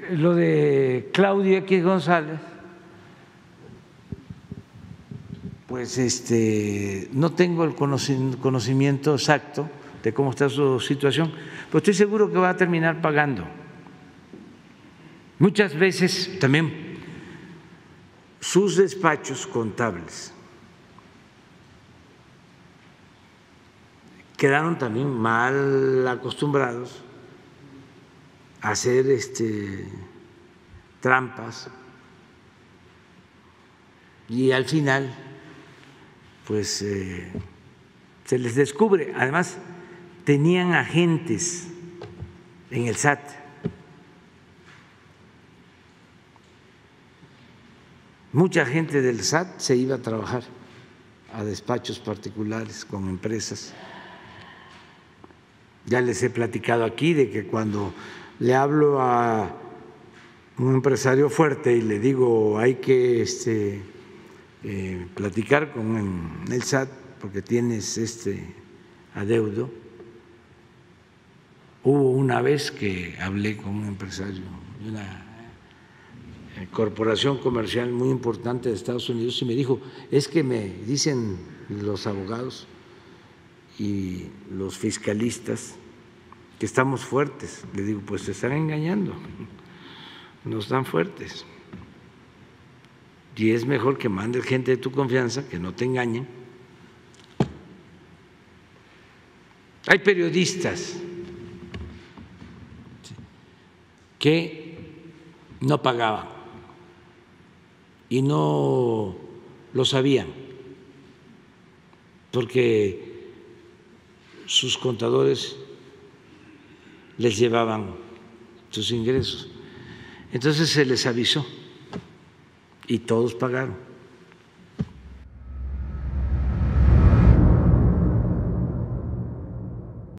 Lo de Claudio X González, pues no tengo el conocimiento exacto de cómo está su situación, pero estoy seguro que va a terminar pagando. Muchas veces también sus despachos contables quedaron también mal acostumbrados a hacer trampas y al final pues se les descubre. Además tenían agentes en el SAT. Mucha gente del SAT se iba a trabajar a despachos particulares con empresas. Ya les he platicado aquí de que cuando le hablo a un empresario fuerte y le digo hay que platicar con el SAT porque tienes adeudo. Hubo una vez que hablé con un empresario de una corporación comercial muy importante de Estados Unidos y me dijo, es que me dicen los abogados y los fiscalistas que estamos fuertes. Le digo, pues te están engañando, no están fuertes. Y es mejor que mandes gente de tu confianza, que no te engañen. Hay periodistas que no pagaban y no lo sabían porque sus contadores les llevaban sus ingresos. Entonces se les avisó y todos pagaron.